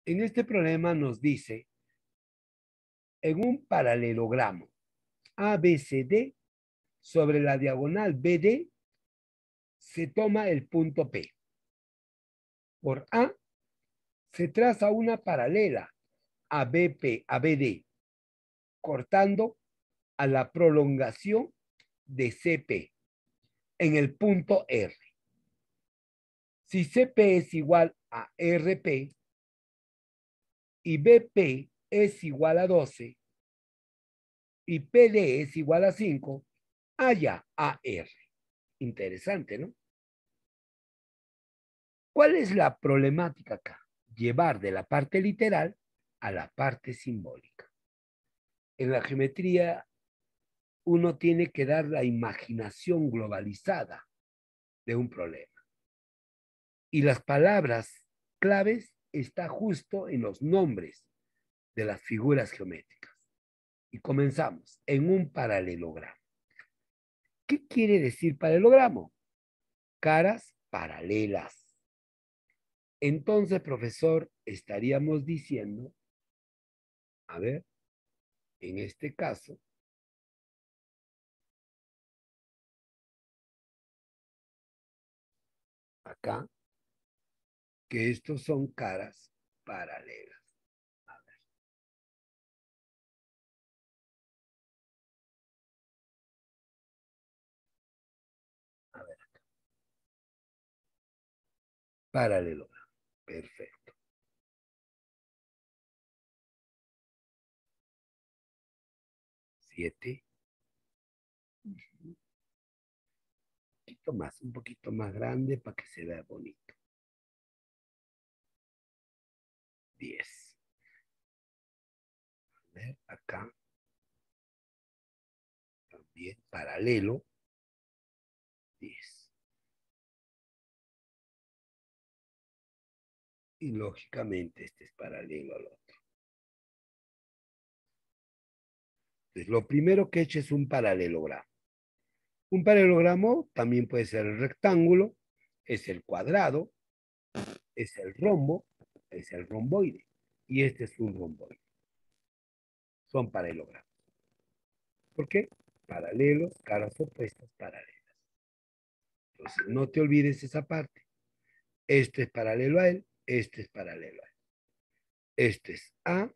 En este problema nos dice, en un paralelogramo ABCD, sobre la diagonal BD, se toma el punto P. Por A, se traza una paralela a BD, cortando a la prolongación de CP en el punto R. Si CP es igual a RP y BP es igual a 12 y PD es igual a 5, haya AR. Interesante, ¿no? ¿Cuál es la problemática acá? Llevar de la parte literal a la parte simbólica. En la geometría, uno tiene que dar la imaginación globalizada de un problema. Y las palabras claves están justo en los nombres de las figuras geométricas. Y comenzamos en un paralelogramo. ¿Qué quiere decir paralelogramo? Caras paralelas. Entonces, profesor, estaríamos diciendo, a ver, en este caso, acá, que estos son caras paralelas. A ver, paralelogramo. Perfecto. 7. Un poquito más grande para que se vea bonito. 10. A ver, acá también paralelo. 10. Y lógicamente este es paralelo al otro. Entonces, lo primero que he hecho es un paralelogramo. Un paralelogramo también puede ser el rectángulo, es el cuadrado, es el rombo, es el romboide. Y este es un romboide. Son paralelogramas. ¿Por qué? Paralelos, caras opuestas, paralelas. Entonces, no te olvides esa parte. Este es paralelo a él, este es paralelo a él. Este es A,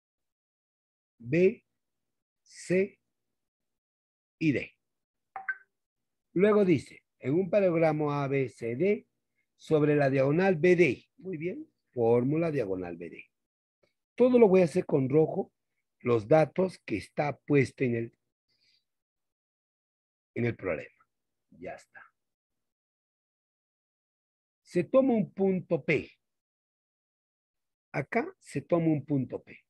B, C y D. Luego dice, en un paralelogramo ABCD, sobre la diagonal BD. Muy bien, fórmula diagonal BD. Todo lo voy a hacer con rojo, los datos que está puesto en el problema. Ya está. Se toma un punto P. Acá se toma un punto P.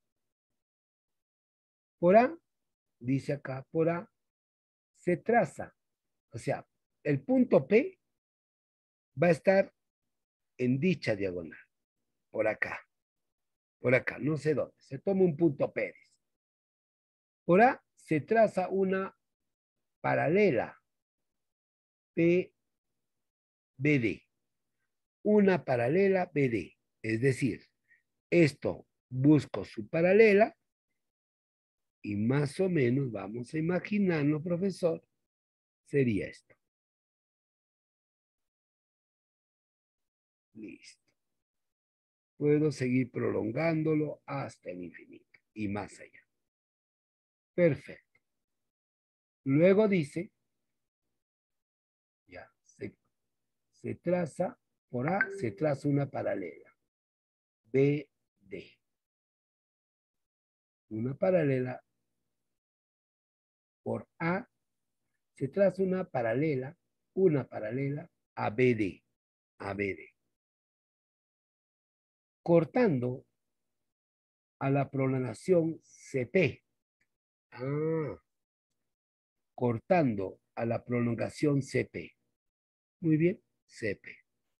Por A, dice acá, por A, se traza. O sea, el punto P va a estar en dicha diagonal. Por acá. Por acá, no sé dónde. Se toma un punto P. Por A se traza una paralela PBD. Una paralela BD. Es decir, esto busco su paralela y más o menos vamos a imaginarnos, profesor, sería esto. Listo. Puedo seguir prolongándolo hasta el infinito y más allá. Perfecto. Luego dice, ya, se traza, por A se traza una paralela, BD. Una paralela por A se traza una paralela a BD, a BD. Cortando a la prolongación CP. Cortando a la prolongación CP. Muy bien, CP.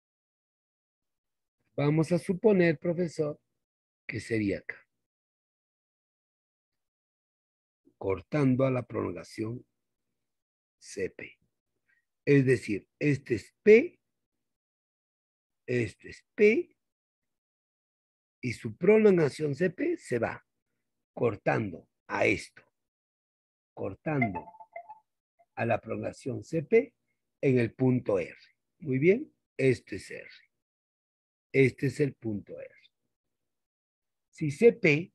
Vamos a suponer, profesor, que sería acá. Cortando a la prolongación CP. Es decir, este es P, este es P Y su prolongación CP se va cortando a esto, cortando a la prolongación CP en el punto R. Muy bien, este es R. Este es el punto R. Si CP,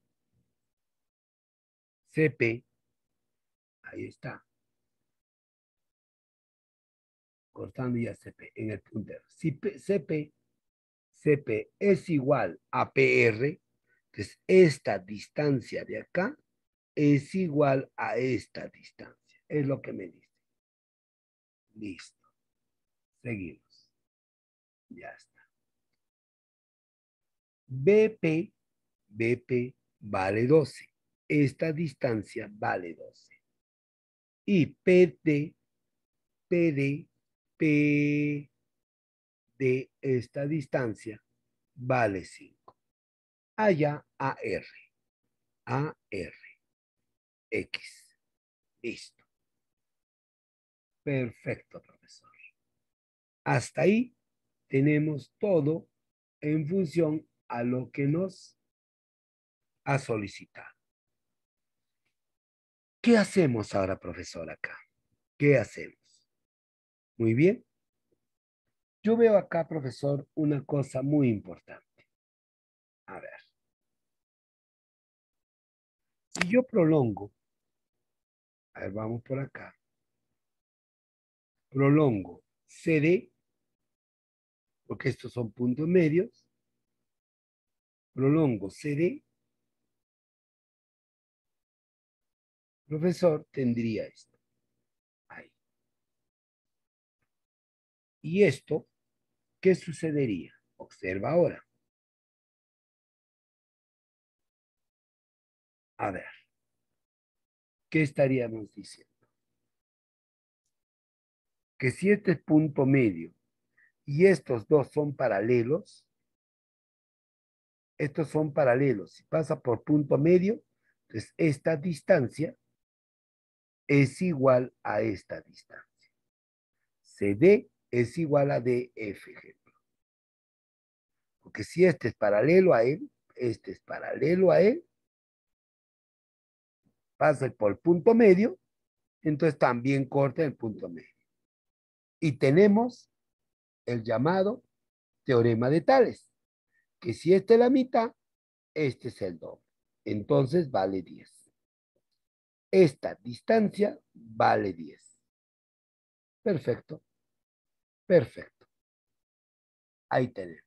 ahí está, cortando ya CP en el punto R. Si CP es igual a PR, entonces esta distancia de acá es igual a esta distancia. Es lo que me dice. Listo. Seguimos. Ya está. BP vale 12. Esta distancia vale 12. Y PD de esta distancia vale 5. Allá AR. X. Listo. Perfecto, profesor. Hasta ahí tenemos todo en función a lo que nos ha solicitado. ¿Qué hacemos ahora, profesor, acá? ¿Qué hacemos? Muy bien. Yo veo acá, profesor, una cosa muy importante. A ver. Si yo prolongo, a ver, vamos por acá. Prolongo CD, porque estos son puntos medios. Prolongo CD. Profesor, tendría esto. Ahí. Y esto, ¿qué sucedería? Observa ahora. A ver, ¿qué estaríamos diciendo? Que si este es punto medio y estos dos son paralelos, estos son paralelos. Si pasa por punto medio, entonces esta distancia es igual a esta distancia. CD es igual a DF, ejemplo. Porque si este es paralelo a él, este es paralelo a él, pasa por el punto medio, entonces también corta el punto medio. Y tenemos el llamado teorema de Tales, que si esta es la mitad, este es el doble. Entonces vale 10. Esta distancia vale 10. Perfecto. Perfecto. Ahí tenemos.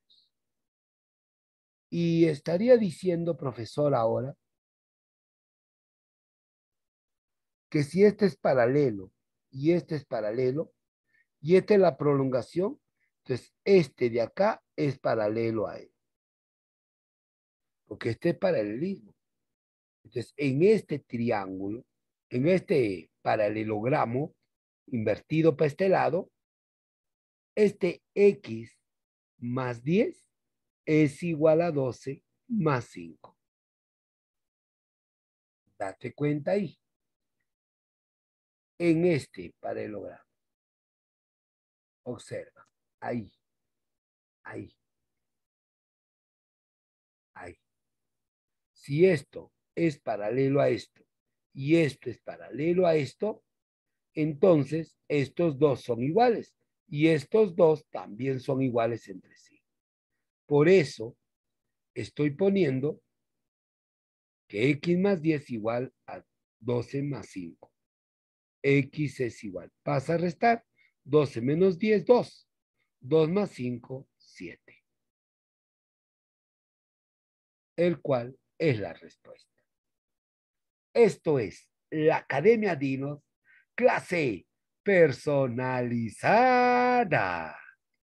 Y estaría diciendo, profesor, ahora, que si este es paralelo y este es paralelo, y esta es la prolongación, entonces este de acá es paralelo a él. Porque este es paralelismo. Entonces, en este triángulo, en este paralelogramo invertido para este lado, este X más 10 es igual a 12 más 5. Date cuenta ahí. En este paralelogramo. Observa. Ahí. Ahí. Ahí. Si esto es paralelo a esto y esto es paralelo a esto, entonces estos dos son iguales y estos dos también son iguales entre sí. Por eso estoy poniendo que X más 10 igual a 12 más 5. X es igual. Pasa a restar. 12 menos 10, 2. 2 más 5, 7. El cual es la respuesta. Esto es la Academia Dinos, clase personalizada.